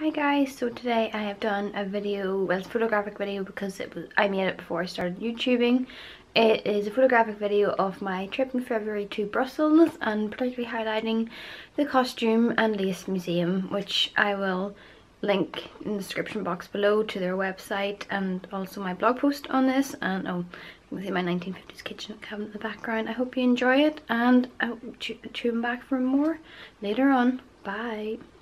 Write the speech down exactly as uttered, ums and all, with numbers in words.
Hi guys, so today I have done a video, well, it's a photographic video because it was I made it before I started YouTubing. It is a photographic video of my trip in February to Brussels and particularly highlighting the Costume and Lace Museum, which I will link in the description box below to their website and also my blog post on this. And oh, you can see my nineteen fifties kitchen cabinet in the background. I hope you enjoy it and I hope you tune back for more later on. Bye.